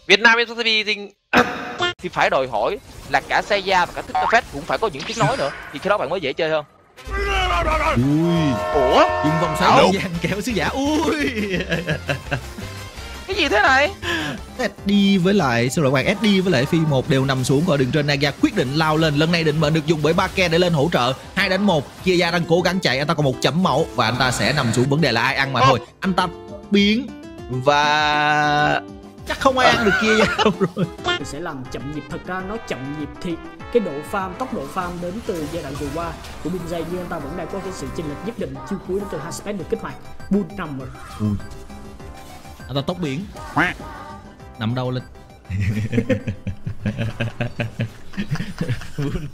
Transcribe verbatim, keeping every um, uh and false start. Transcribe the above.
Việt Nam em thì, thì, thì phải đòi hỏi là cả Seiya và cả Technofest cũng phải có những tiếng nói nữa, thì cái đó bạn mới dễ chơi hơn. Ui. Ủa? Dùng vòng xoáy không gian kéo sứ giả. Ui. Cái gì thế này? ét đê với lại xin lỗi bạn, ét đê với lại Phi một đều nằm xuống ở đường trên. Naga quyết định lao lên, lần này định mệnh được dùng bởi Bake để lên hỗ trợ. Hai đánh một, Kia đang cố gắng chạy, anh ta còn một chấm máu và anh ta sẽ nằm xuống, vấn đề là ai ăn mà thôi. Anh ta biến và chắc không ai ăn được Kia đâu rồi. Sẽ làm chậm nhịp, thật ra nó chậm nhịp thì cái độ farm, tốc độ farm đến từ giai đoạn vừa qua của Binzay, nhưng anh ta vẫn đang có cái sự chênh lệch nhất định. Chiêu cuối đến từ Haspet được kích hoạt, bull nằm rồi. Ui. Anh ta tốc biến nằm đâu lên.